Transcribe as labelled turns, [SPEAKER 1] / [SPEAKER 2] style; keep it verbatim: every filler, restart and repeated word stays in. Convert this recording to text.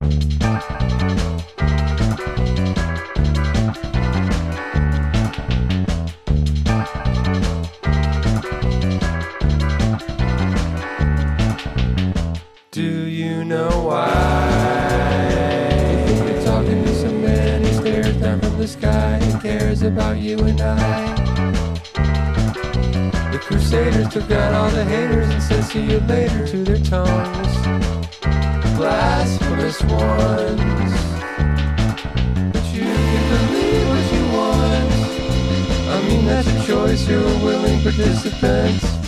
[SPEAKER 1] Do you know why? You think you're talking to some man who stares down from the sky and cares about you and I? The Crusaders took out all the haters and said see you later to their tongues. Blasphemous ones. But you can believe what you want. I mean that's a choice, you're a willing participant.